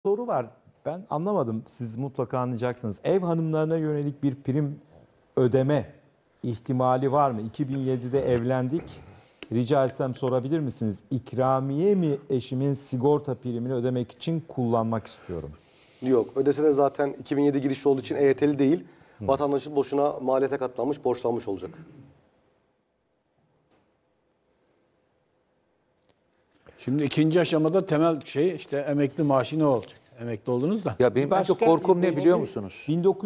soru var. Ben anlamadım. Siz mutlaka anlayacaksınız. Ev hanımlarına yönelik bir prim ödeme ihtimali var mı? 2007'de evlendik. Rica etsem sorabilir misiniz? İkramiye mi eşimin sigorta primini ödemek için kullanmak istiyorum? Yok. Ödese de zaten 2007 girişli olduğu için EYT'li değil. Vatandaşın boşuna maliyete katlanmış, borçlanmış olacak. Şimdi ikinci aşamada temel şey işte emekli maaşı ne olacak? Emekli oldunuz da. Ya benim en çok korkum ne biliyor musunuz?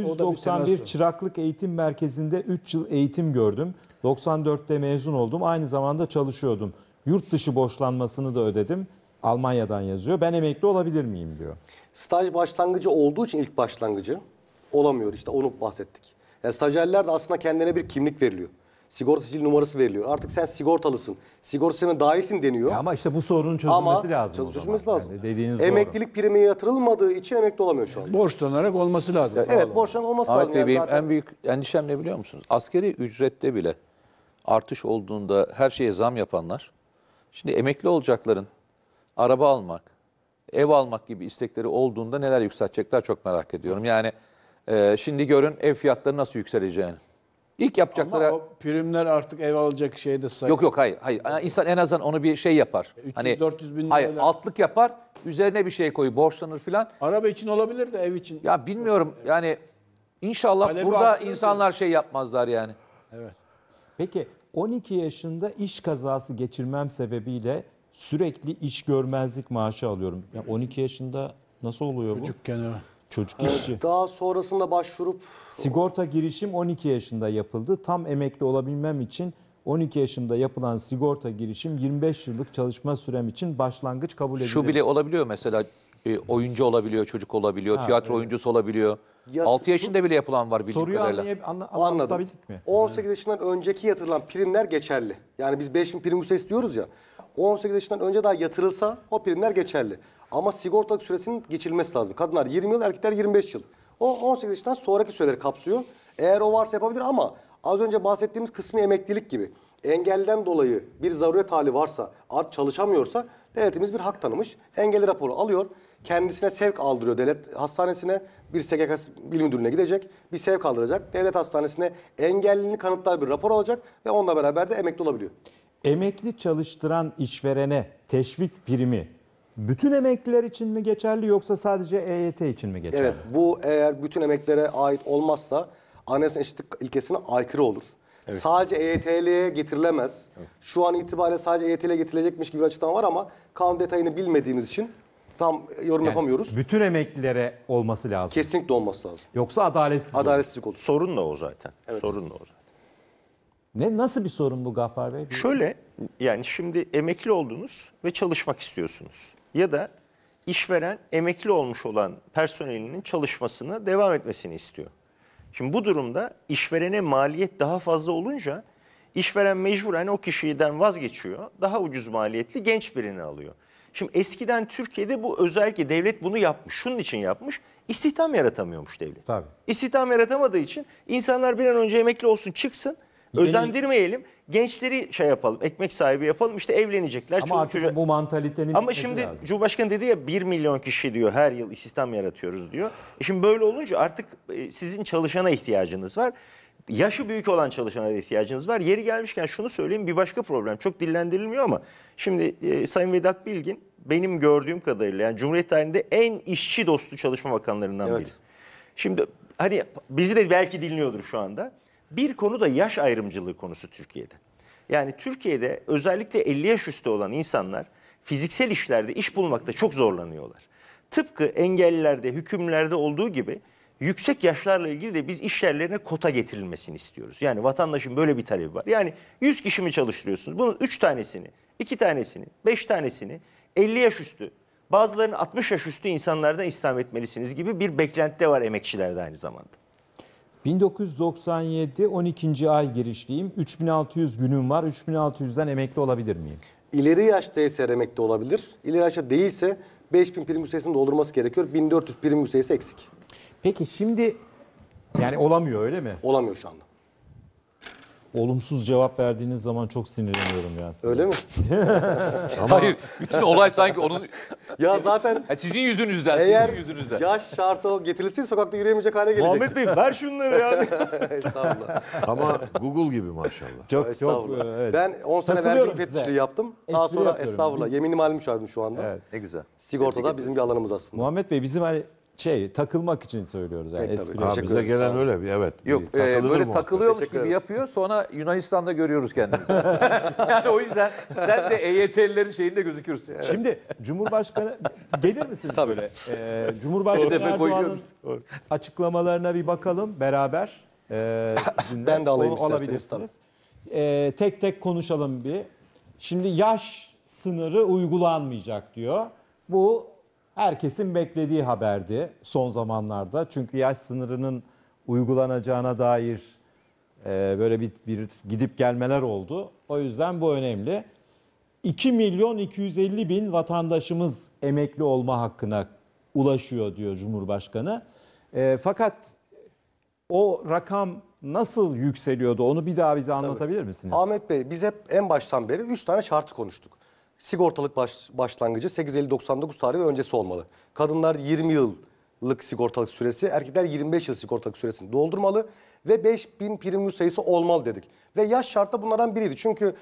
1991 Çıraklık Eğitim Merkezi'nde 3 yıl eğitim gördüm. 94'te mezun oldum. Aynı zamanda çalışıyordum. Yurt dışı borçlanmasını da ödedim. Almanya'dan yazıyor. Ben emekli olabilir miyim diyor. Staj başlangıcı olduğu için ilk başlangıcı olamıyor. İşte onu bahsettik. Yani stajyerler de aslında kendine bir kimlik veriliyor. Sigorta sicil numarası veriliyor. Artık sen sigortalısın. Sigortasına dahisin deniyor. Ya ama işte bu sorunun çözülmesi lazım. Çözülmesi lazım. Yani dediğiniz emeklilik primi yatırılmadığı için emekli olamıyor şu an. Borçlanarak olması lazım. Evet, borçlanan olması Ahmet lazım. Bey, Yani benim zaten. en büyük endişem ne biliyor musunuz? Askeri ücrette bile artış olduğunda her şeye zam yapanlar, şimdi emekli olacakların araba almak, ev almak gibi istekleri olduğunda neler yükseltecekler çok merak ediyorum. Yani şimdi görün ev fiyatları nasıl yükseleceğini. İlk yapacakları... Ama o primler artık ev alacak şeyde sayı. Yok hayır. İnsan en azından onu bir şey yapar. 300-400 bin Hayır, lirayla. altlık yapar, üzerine bir şey koyup borçlanır filan. Araba için olabilir de ev için. Ya bilmiyorum yani inşallah Talebi burada arttırır insanlar şey yapmazlar yani. Evet. Peki 12 yaşında iş kazası geçirmem sebebiyle sürekli iş görmezlik maaşı alıyorum. Ya 12 yaşında nasıl oluyor bu? Çocukken evet. Çocuk işçi. Daha sonrasında başvurup Sigorta girişim 12 yaşında yapıldı. Tam emekli olabilmem için 12 yaşında yapılan sigorta girişim 25 yıllık çalışma sürem için başlangıç kabul edilir. Şu bile olabiliyor mesela oyuncu olabiliyor, çocuk olabiliyor, tiyatro oyuncusu olabiliyor. 6 yaşında bile yapılan var bildiğim Soruyu kadarıyla. anladım. anlatabildik mi? 18 yaşından önceki yatırılan primler geçerli. Yani biz 5000 prim ücreti istiyoruz ya. 18 yaşından önce daha yatırılsa o primler geçerli. Ama sigortalık süresinin geçilmesi lazım. Kadınlar 20 yıl, erkekler 25 yıl. O 18 yaşından sonraki süreleri kapsıyor. Eğer o varsa yapabilir ama az önce bahsettiğimiz kısmi emeklilik gibi engelliden dolayı bir zaruret hali varsa, artık çalışamıyorsa devletimiz bir hak tanımış. Engelli raporu alıyor. Kendisine sevk aldırıyor devlet hastanesine. Bir SGK bilim müdürlüğüne gidecek. Bir sevk aldıracak. Devlet hastanesine engelliliğini kanıtlar bir rapor alacak ve onunla beraber de emekli olabiliyor. Emekli çalıştıran işverene teşvik primi bütün emekliler için mi geçerli yoksa sadece EYT için mi geçerli? Evet, bu eğer bütün emeklilere ait olmazsa anayasa eşitlik ilkesine aykırı olur. Evet. Sadece EYT'liye getirilemez. Evet. Şu an itibariyle sadece EYT'liye getirilecekmiş gibi bir açıklama var ama kanun detayını bilmediğimiz için tam yorum yapamıyoruz. Bütün emeklilere olması lazım. Kesinlikle olması lazım. Yoksa adaletsizlik olur. Sorun da o zaten. Evet. Sorun da o zaten. Nasıl bir sorun bu Gaffar Bey? Şöyle, yani şimdi emekli oldunuz ve çalışmak istiyorsunuz. Ya da işveren emekli olmuş olan personelinin çalışmasına devam etmesini istiyor. Şimdi bu durumda işverene maliyet daha fazla olunca işveren mecburen o kişiden vazgeçiyor. Daha ucuz maliyetli genç birini alıyor. Şimdi eskiden Türkiye'de bu özellikle devlet bunu yapmış. Şunun için yapmış. İstihdam yaratamıyormuş devlet. Tabii. İstihdam yaratamadığı için insanlar bir an önce emekli olsun çıksın. Özendirmeyelim. Gençleri şey yapalım, ekmek sahibi yapalım. İşte evlenecekler. Ama artık bu mantalitenin Ama şimdi lazım. Cumhurbaşkanı dedi ya 1 milyon kişi diyor her yıl istihdam yaratıyoruz diyor. Şimdi böyle olunca artık sizin çalışana ihtiyacınız var. Yaşı büyük olan çalışana da ihtiyacınız var. Yeri gelmişken şunu söyleyeyim, bir başka problem çok dillendirilmiyor ama şimdi Sayın Vedat Bilgin benim gördüğüm kadarıyla yani Cumhuriyet tarihinde en işçi dostu çalışma bakanlarından biri. Şimdi hani bizi de belki dinliyordur şu anda. Bir konu da yaş ayrımcılığı konusu Türkiye'de. Yani Türkiye'de özellikle 50 yaş üstü olan insanlar fiziksel işlerde iş bulmakta çok zorlanıyorlar. Tıpkı engellilerde, hükümlülerde olduğu gibi yüksek yaşlarla ilgili de biz iş yerlerine kota getirilmesini istiyoruz. Yani vatandaşın böyle bir talebi var. Yani 100 kişi mi çalıştırıyorsunuz? Bunun 3 tanesini, 2 tanesini, 5 tanesini 50 yaş üstü, bazılarının 60 yaş üstü insanlardan istihdam etmelisiniz gibi bir beklenti de var emekçilerde aynı zamanda. 1997 12. ay girişliyim. 3600 günüm var. 3600'den emekli olabilir miyim? İleri yaştaysa emekli olabilir. İleri yaşta değilse 5000 prim sayısını doldurması gerekiyor. 1400 prim sayısı eksik. Peki şimdi yani olamıyor öyle mi? Olamıyor şu anda. olumsuz cevap verdiğiniz zaman çok sinirleniyorum ya size. Öyle mi? Hayır, bütün olay sanki onun Ya zaten sizin yüzünüzden, eğer sizin yüzünüzden. yaş şartı o getirilseydi sokakta yürüyemeyecek hale gelecek. Muhammed Bey ver şunları yani. Estağfurullah. Ama Google gibi maşallah. Çok Estağfurullah. evet. Ben 10 sene Takılıyorum vergi size. müfettişliği yaptım. Daha Espri sonra yapıyorum. estağfurullah. Biz- Yeminli mali müşavirim şu anda. Evet. Ne güzel. Sigortada bizim bir alanımız aslında. Muhammed Bey bizim hani takılmak için söylüyoruz yani Peki, tabii. espri. Ha, Teşekkür bize ederim, sağ gelen olun. öyle bir evet. Yok bir takılınır böyle muhakkak. takılıyormuş Teşekkür gibi ederim. yapıyor, sonra Yunanistan'da görüyoruz kendimizi. Yani o yüzden sen de EYT'lilerin şeyinde gözükürsün. Şimdi Cumhurbaşkanı gelir misiniz Tabii. böyle? Cumhurbaşkanı Hedefe koyuyor Erdoğan'ın açıklamalarına bir bakalım beraber. Sizinle. Ben de alayım Onu isterseniz, alabilirsiniz. Tek tek konuşalım bir. Şimdi yaş sınırı uygulanmayacak diyor. Bu herkesin beklediği haberdi son zamanlarda. Çünkü yaş sınırının uygulanacağına dair böyle bir gidip gelmeler oldu. O yüzden bu önemli. 2 milyon 250 bin vatandaşımız emekli olma hakkına ulaşıyor diyor Cumhurbaşkanı. Fakat o rakam nasıl yükseliyordu onu bir daha bize anlatabilir misiniz? Ahmet Bey biz hep en baştan beri 3 tane şartı konuştuk. Sigortalık başlangıcı 8.50.99 tarihi ve öncesi olmalı. Kadınlar 20 yıllık sigortalık süresi, erkekler 25 yıl sigortalık süresini doldurmalı ve 5000 prim sayısı olmalı dedik. Ve yaş şartı da bunlardan biriydi. Çünkü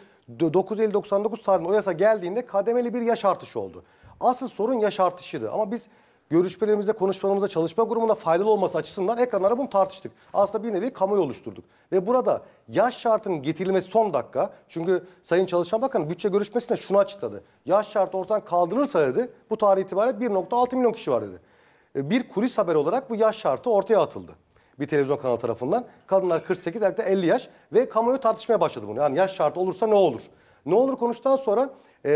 9.50.99 tarihinde o yasa geldiğinde kademeli bir yaş artışı oldu. Asıl sorun yaş artışıydı ama biz görüşmelerimizde, konuşmalarımızda, çalışma grubunda faydalı olması açısından ekranlara bunu tartıştık. Aslında bir nevi kamuoyu oluşturduk. Ve burada yaş şartının getirilmesi son dakika. Çünkü Sayın Çalışma Bakanı bütçe görüşmesinde şunu açıkladı. Yaş şartı ortadan kaldırılırsa dedi, bu tarih itibariyle 1.6 milyon kişi var dedi. Bir kulis haber olarak bu yaş şartı ortaya atıldı. Bir televizyon kanalı tarafından. Kadınlar 48, erkekler 50 yaş ve kamuoyu tartışmaya başladı bunu. Yani yaş şartı olursa ne olur? Ne olur konuştuktan sonra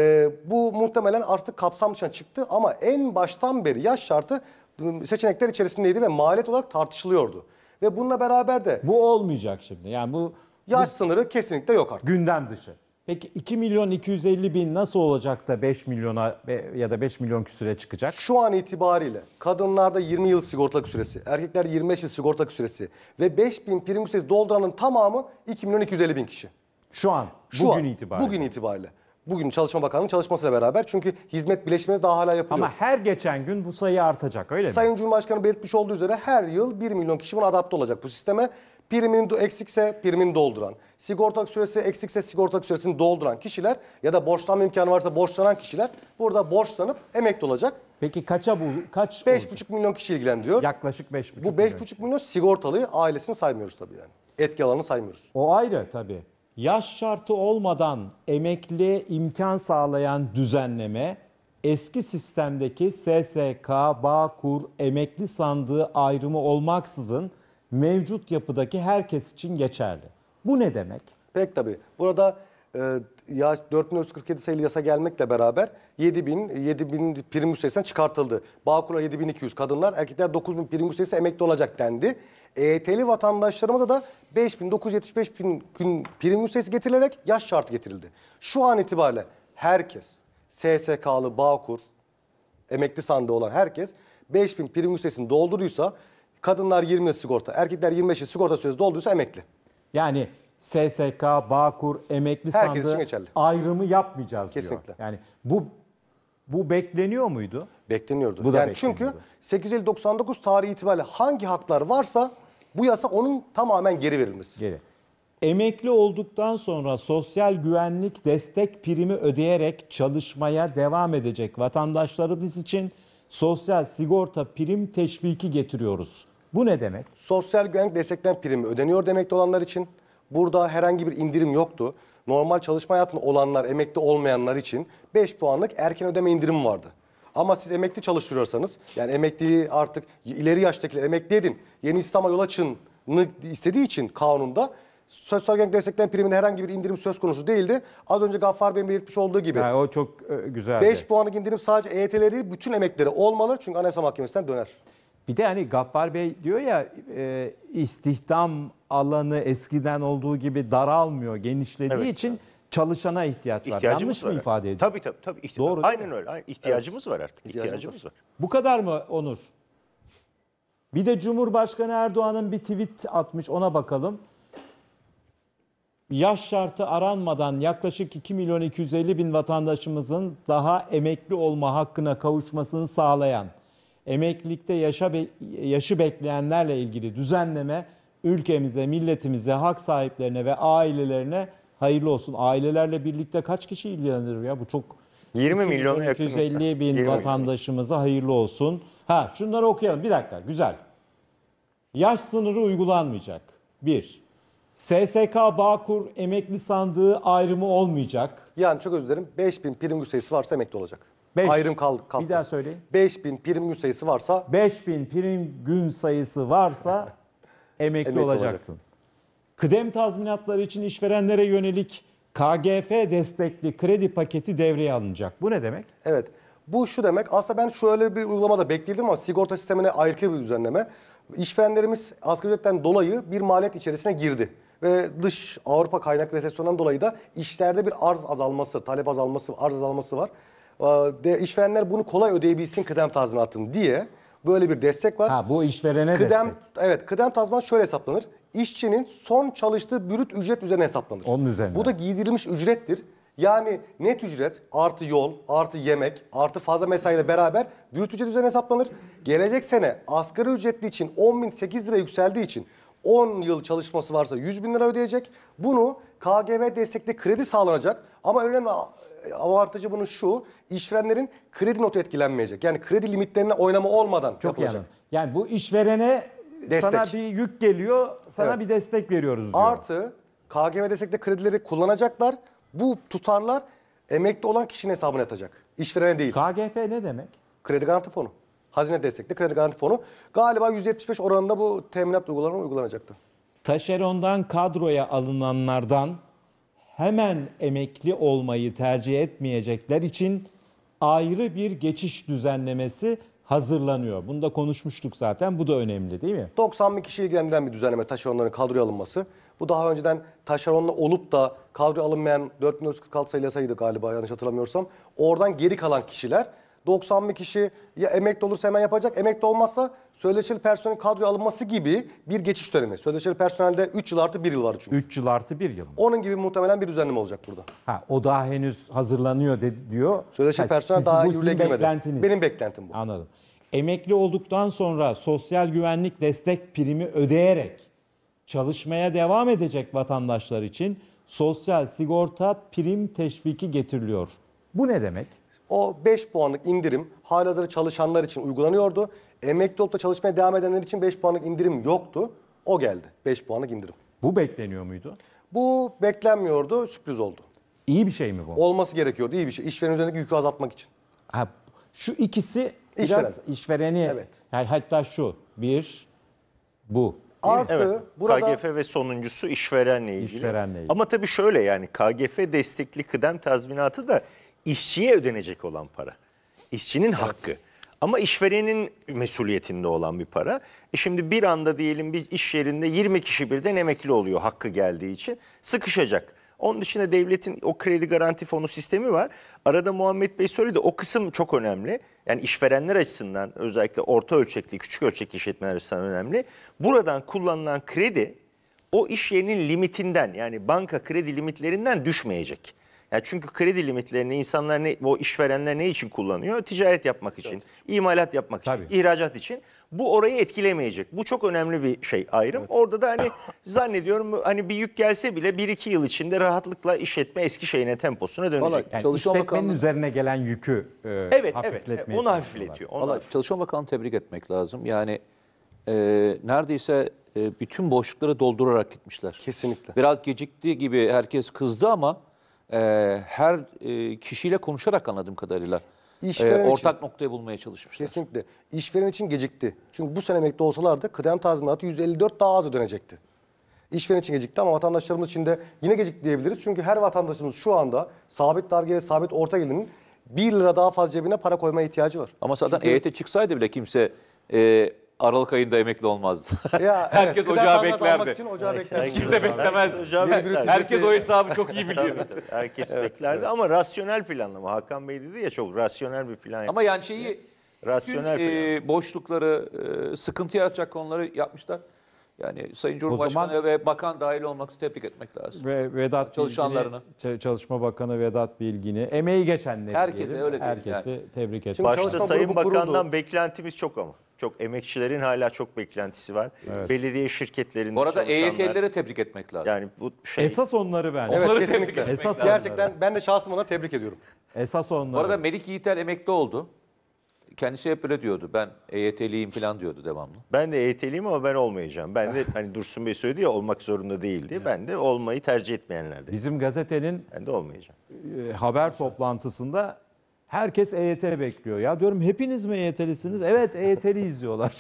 bu muhtemelen artık kapsam dışına çıktı ama en baştan beri yaş şartı seçenekler içerisindeydi ve maliyet olarak tartışılıyordu. Ve bununla beraber de Bu olmayacak şimdi. Yani bu yaş sınırı kesinlikle yok artık. gündem dışı. Peki 2 milyon 250 bin nasıl olacak da 5 milyona ya da 5 milyon küsüre çıkacak? Şu an itibariyle kadınlarda 20 yıl sigortalık süresi, erkekler 25 yıl sigortalık süresi ve 5000 prim süresi dolduranın tamamı 2 milyon 250 bin kişi. Şu an, Şu bugün an, itibariyle. Bugün itibariyle. Bugün Çalışma Bakanlığı'nın çalışmasıyla beraber çünkü hizmet bileşmesi daha hala yapılıyor. Ama her geçen gün bu sayı artacak öyle mi? Sayın Cumhurbaşkanı belirtmiş olduğu üzere her yıl 1 milyon kişi buna adapte olacak bu sisteme. Priminin eksikse primini dolduran, sigortalık süresi eksikse sigortalık süresini dolduran kişiler ya da borçlanma imkanı varsa borçlanan kişiler burada borçlanıp emekli olacak. Peki kaç olacak? 5,5 milyon kişi ilgilendiriyor. Yaklaşık 5,5 Bu milyon. 5,5 milyon sigortalıyı, ailesini saymıyoruz tabii yani. Etki alanını saymıyoruz. O ayrı tabii. Yaş şartı olmadan emekliye imkan sağlayan düzenleme eski sistemdeki SSK, Bağkur, emekli sandığı ayrımı olmaksızın mevcut yapıdaki herkes için geçerli. Bu ne demek? Pek tabii. Burada ya 4447 sayılı yasa gelmekle beraber 7000 prim sayısından çıkartıldı. Bağkurlar 7200 kadınlar, erkekler 9000 prim sayısı emekli olacak dendi. EYT'li vatandaşlarımıza da 5975 prim sayısı getirilerek yaş şartı getirildi. Şu an itibariyle herkes SSK'lı, Bağkur, emekli sandığı olan herkes 5000 prim sayısını doldurduysa kadınlar 20 yıl sigorta, erkekler 25 yıl sigorta süresi doldurduysa emekli. Yani SSK, Bağkur, emekli Herkes için sandığı geçerli. ayrımı yapmayacağız Kesinlikle. diyor. Yani bu bekleniyor muydu? Bekleniyordu. Bu da Yani çünkü bekleniyordu. 8.50.99 tarihi itibariyle hangi haklar varsa bu yasa onun tamamen geri verilmesi. Geri. Emekli olduktan sonra sosyal güvenlik destek primi ödeyerek çalışmaya devam edecek vatandaşlarımız için sosyal sigorta prim teşviki getiriyoruz. Bu ne demek? Sosyal güvenlik desteklen primi ödeniyor demekte olanlar için burada herhangi bir indirim yoktu. Normal çalışma hayatında olanlar, emekli olmayanlar için 5 puanlık erken ödeme indirimi vardı. Ama siz emekli çalıştırıyorsanız, yani emekliliği artık ileri yaştakiler emekli edin, yeni İslam'a yol açını istediği için kanunda sosyal güvenlik desteklen priminde herhangi bir indirim söz konusu değildi. Az önce Gaffar Bey'in belirtmiş olduğu gibi. Yani o çok güzeldi. 5 puanlık indirim sadece EYT'leri bütün emeklilere olmalı çünkü Anayasa Mahkemesi'nden döner. Bir de hani Gaffar Bey diyor ya istihdam alanı eskiden olduğu gibi daralmıyor, genişlediği Evet. için çalışana ihtiyaç var. İhtiyacımız Yanlış var. mı ifade ediyor? Tabii. Doğru değil Aynen öyle. Aynen. İhtiyacımız var artık. İhtiyacımız var. Bu kadar mı Onur? Bir de Cumhurbaşkanı Erdoğan'ın bir tweet atmış ona bakalım. yaş şartı aranmadan yaklaşık 2.250.000 vatandaşımızın daha emekli olma hakkına kavuşmasını sağlayan emeklilikte yaşı bekleyenlerle ilgili düzenleme ülkemize, milletimize, hak sahiplerine ve ailelerine hayırlı olsun. Ailelerle birlikte kaç kişi ilgilenir ya? Bu çok 20 milyona yakın 250.000 insan. vatandaşımıza hayırlı olsun. Şunları okuyalım. Bir dakika. Güzel. Yaş sınırı uygulanmayacak. 1. SSK Bağkur emekli sandığı ayrımı olmayacak. Yani çok özür dilerim. 5000 prim gün sayısı varsa emekli olacak. Beş. Ayrım kaldı. Bir daha söyleyin. 5000 prim gün sayısı varsa 5000 prim gün sayısı varsa emekli Emekli olacaksın. Kıdem tazminatları için işverenlere yönelik KGF destekli kredi paketi devreye alınacak. Bu ne demek? evet. Bu şu demek. Aslında ben şöyle bir uygulamada bekledim ama sigorta sistemine aykırı bir düzenleme. İşverenlerimiz asgari ücretten dolayı bir maliyet içerisine girdi. Ve dış Avrupa kaynaklı resesyondan dolayı da işlerde bir arz azalması, talep azalması, arz azalması var. İşverenler bunu kolay ödeyebilsin kıdem tazminatını diye böyle bir destek var. Bu işverene Kıdem, destek. evet, kıdem tazminatı şöyle hesaplanır. İşçinin son çalıştığı brüt ücret üzerine hesaplanır. Onun üzerine. Bu da giydirilmiş ücrettir. Yani net ücret artı yol, artı yemek, artı fazla mesaiyle beraber brüt ücret üzerine hesaplanır. Gelecek sene asgari ücretli için 10.008 lira yükseldiği için 10 yıl çalışması varsa 100.000 lira ödeyecek. Bunu KGV destekli kredi sağlanacak. Ama önemli avantajı bunun şu: işverenlerin kredi notu etkilenmeyecek. Yani kredi limitlerine oynama olmadan Çok iyi yapılacak. anladım. Yani bu işverene Destek. sana bir yük geliyor, sana Evet. bir destek veriyoruz diyor. Artı KGV destekli kredileri kullanacaklar. Bu tutarlar emekli olan kişinin hesabına yatacak. İşverene değil. KGF ne demek? Kredi garanti fonu. Hazine destekli kredi garanti fonu. Galiba %75 oranında bu teminat uygulama uygulanacaktı. Taşerondan kadroya alınanlardan hemen emekli olmayı tercih etmeyecekler için ayrı bir geçiş düzenlemesi hazırlanıyor. Bunu da konuşmuştuk zaten. Bu da önemli değil mi? 90 bin kişi ilgilendiren bir düzenleme taşeronların kadroya alınması. Bu daha önceden taşeronla olup da kadroya alınmayan 4446 sayılı yasaydı galiba yanlış hatırlamıyorsam. Oradan geri kalan kişiler 90 bin kişi ya emekli olursa hemen yapacak. Emekli olmazsa sözleşmeli personel kadroya alınması gibi bir geçiş dönemi. Sözleşmeli personelde 3 yıl artı 1 yıl var çünkü. 3 yıl artı 1 yıl. Onun gibi muhtemelen bir düzenleme olacak burada. O daha henüz hazırlanıyor diyor. Sözleşmeli personel sizin- daha bu yürürlüğe sizin girmedi. beklentiniz. Benim beklentim bu. Anladım. Emekli olduktan sonra sosyal güvenlik destek primi ödeyerek çalışmaya devam edecek vatandaşlar için sosyal sigorta prim teşviki getiriliyor. Bu ne demek? O 5 puanlık indirim halihazırda çalışanlar için uygulanıyordu. Emekli olup da çalışmaya devam edenler için 5 puanlık indirim yoktu. O geldi. 5 puanlık indirim. Bu bekleniyor muydu? Bu beklenmiyordu, sürpriz oldu. İyi bir şey mi bu? Olması gerekiyordu, iyi bir şey. İşveren üzerindeki yükü azaltmak için. Şu ikisi İşveren. biraz işvereni, Evet. yani hatta bu. Artı Evet. burada KGF ve sonuncusu işverenle ilgili. İşverenle ilgili. Ama tabii şöyle, yani KGF destekli kıdem tazminatı da işçiye ödenecek olan para. İşçinin hakkı. Ama işverenin mesuliyetinde olan bir para. Şimdi bir anda diyelim bir iş yerinde 20 kişi birden emekli oluyor hakkı geldiği için. Sıkışacak. Onun dışında devletin o kredi garanti fonu sistemi var. Arada Muhammed Bey söyledi, o kısım çok önemli. Yani işverenler açısından, özellikle orta ölçekli, küçük ölçekli işletmeler açısından önemli. Buradan kullanılan kredi o iş yerinin limitinden, yani banka kredi limitlerinden düşmeyecek. Yani çünkü kredi limitlerini insanlar, o işverenler ne için kullanıyor? Ticaret yapmak için, imalat yapmak için, Tabii. ihracat için. Bu orayı etkilemeyecek. Bu çok önemli bir şey, ayrım. Orada da hani zannediyorum hani bir yük gelse bile 1-2 yıl içinde rahatlıkla işletme eski şeyine, temposuna dönecek. Vallahi Yani Çalışma işletmenin Bakanlığı- üzerine gelen yükü Evet, hafifletmeye onu çalışıyorlar. hafifletiyor. Onu Vallahi hafifletiyor. Çalışma Bakanı'nı tebrik etmek lazım. Yani neredeyse bütün boşlukları doldurarak gitmişler. Kesinlikle. Biraz gecikti gibi herkes kızdı ama her kişiyle konuşarak anladığım kadarıyla İşveren için. ortak noktayı bulmaya çalışmışlar. kesinlikle işveren için gecikti. Çünkü bu sene emekli olsalardı kıdem tazminatı %54 daha az ödenecekti. İşveren için gecikti ama vatandaşlarımız için de yine gecikti diyebiliriz. Çünkü her vatandaşımız şu anda sabit dar gelir, sabit orta gelirinin 1 lira daha fazla cebine para koymaya ihtiyacı var. Ama zaten Çünkü- EYT çıksaydı bile kimse Aralık ayında emekli olmazdı. Ya, Herkes kıdem ocağı tazminatı beklerdi. almak için ocağı beklerdi. Hiç kimse beklemez. Ocağı beklerdi. Herkes o hesabı çok iyi biliyor. Herkes beklerdi ama rasyonel planlama. Hakan Bey dedi ya, çok rasyonel bir plan. Ama yani şeyi Rasyonel bütün, boşlukları, sıkıntı yaratacak konuları yapmışlar. Yani Sayın Cumhurbaşkanı ve bakan dahil olmak tebrik etmek lazım. Ve Vedat Çalışanlarını. Bilgin'i, Çalışma Bakanı Vedat Bilgin'i, emeği geçenleri Herkese diyelim, öyle diyelim herkesi yani. tebrik etmek. Şimdi Başta çalışma Sayın grubu kuruldu. Bakan'dan beklentimiz çok ama. Çok emekçilerin hala çok beklentisi var. Belediye şirketlerinde Bu arada çalışanlar. EYT'lileri tebrik etmek lazım. Yani bu şey Esas onları ben. Evet Onları kesinlikle. tebrik etmek Esas Gerçekten ben de şahsım ona tebrik ediyorum. Esas onları. Bu arada Melik Yiğitel emekli oldu. Kendisi hep böyle diyordu. Ben EYT'liyim falan diyordu devamlı. ben de EYT'liyim ama ben olmayacağım. Ben de hani Dursun Bey söyledi ya olmak zorunda değil diye. Ben de olmayı tercih etmeyenlerden. Bizim gazetenin Ben de olmayacağım. haber toplantısında herkes EYT bekliyor. Ya diyorum hepiniz mi EYT'lisiniz? Evet EYT'liyiz diyorlar.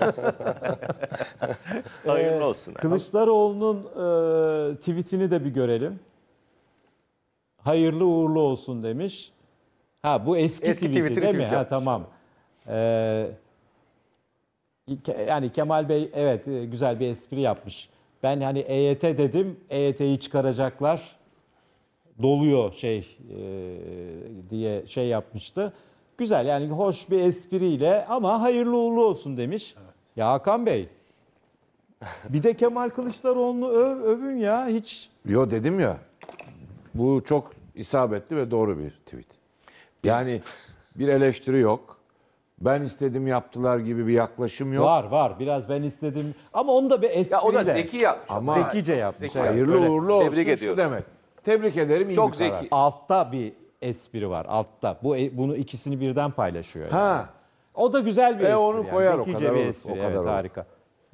Hayırlı olsun. Kılıçdaroğlu'nun tweetini de bir görelim. Hayırlı uğurlu olsun demiş. Ha bu eski tweet'i tweet'ini değil mi? tweet Ha yapmış. tamam. Yani Kemal Bey evet güzel bir espri yapmış. Ben hani EYT dedim, EYT'yi çıkaracaklar. Doluyor diye şey yapmıştı. Güzel yani hoş bir espriyle ama hayırlı uğurlu olsun demiş. Evet. Ya Hakan Bey bir de Kemal Kılıçdaroğlu'nu övün ya hiç. Yo dedim ya, bu çok isabetli ve doğru bir tweet. Yani bir eleştiri yok. Ben istedim yaptılar gibi bir yaklaşım yok. Var biraz ben istedim ama onu da bir espriyle. Ya o da zeki yapmış. Ama zekice yapmış. Zeki evet. Hayırlı Böyle uğurlu olsun tebrik şu ediyorum. demek. Tebrik ederim, iyi Çok bir karar. zeki. Altta bir espri var altta. Bunu ikisini birden paylaşıyor. Yani. Ha, O da güzel bir espri. onu yani. koyar, o Zekice kadar bir olur, espri. o kadar Evet olur. harika.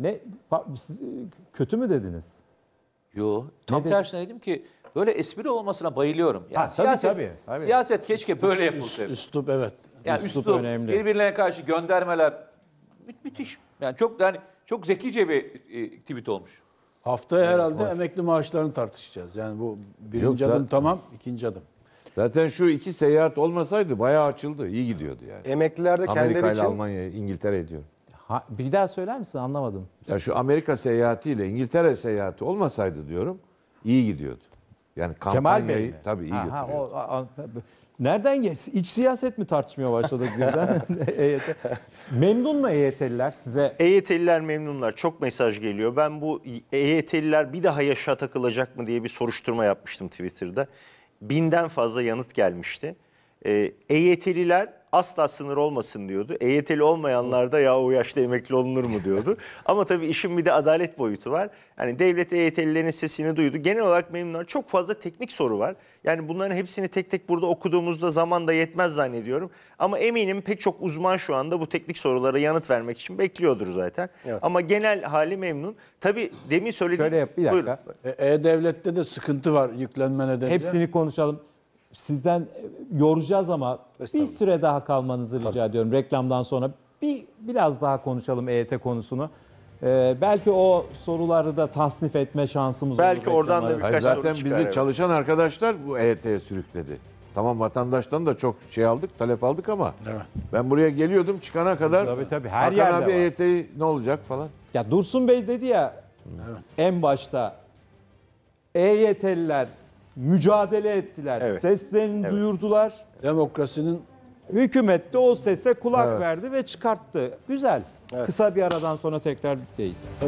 Siz kötü mü dediniz? Yo, tam dedi? tersine dedim ki böyle espri olmasına bayılıyorum. Yani Ha, tabii. siyaset keşke böyle yapılsaydı. Üslup evet. Yani üslup üslup, önemli. birbirlerine karşı göndermeler müthiş. Yani çok zekice bir tweet olmuş. Haftaya herhalde emekli maaşlarını tartışacağız. Yani bu birinci Yok, adım zaten- tamam, ikinci adım. zaten şu iki seyahat olmasaydı bayağı açıldı. İyi gidiyordu yani. Emekliler de kendileri Amerika ile için Almanya, İngiltere diyor. Bir daha söyler misin? Anlamadım. Ya şu Amerika seyahatiyle İngiltere seyahati olmasaydı diyorum, iyi gidiyordu. Yani Kemal kampanyayı Bey mi? tabii iyi götürüyordu. Nereden iç siyaset mi tartışmaya başladık birden? EYT. Memnun mu EYT'liler size? EYT'liler memnunlar. Çok mesaj geliyor. Ben bu EYT'liler bir daha yaşa takılacak mı diye bir soruşturma yapmıştım Twitter'da. 1000'den fazla yanıt gelmişti. EYT'liler asla sınır olmasın diyordu. EYT'li olmayanlar da ya o yaşta emekli olunur mu diyordu. Ama tabii işin bir de adalet boyutu var. Yani devlet EYT'lilerin sesini duydu. Genel olarak memnunlar. Çok fazla teknik soru var. Yani bunların hepsini tek tek burada okuduğumuzda zaman da yetmez zannediyorum. Ama eminim pek çok uzman şu anda bu teknik sorulara yanıt vermek için bekliyordur zaten. Evet. Ama genel hali memnun. Tabii demin söylediğim... Şöyle yap bir dakika. Buyurun. E-Devlet'te de sıkıntı var yüklenme nedeniyle. Hepsini konuşalım. Sizden yoracağız ama bir süre daha kalmanızı rica ediyorum. Reklamdan sonra biraz daha konuşalım EYT konusunu. Belki o soruları da tasnif etme şansımız olur. Belki oradan da reklam birkaç arası. Hayır, zaten soru bizi çıkar, evet. çalışan arkadaşlar bu EYT'ye sürükledi. Tamam, vatandaştan da çok şey aldık, talep aldık ama ben buraya geliyordum çıkana kadar Tabii, her Hakan yerde abi var. EYT ne olacak falan. Ya Dursun Bey dedi ya en başta EYT'liler mücadele ettiler. Evet. Seslerini duyurdular. Demokrasinin Hükümet de o sese kulak verdi ve çıkarttı. Güzel. Kısa bir aradan sonra tekrar birlikteyiz.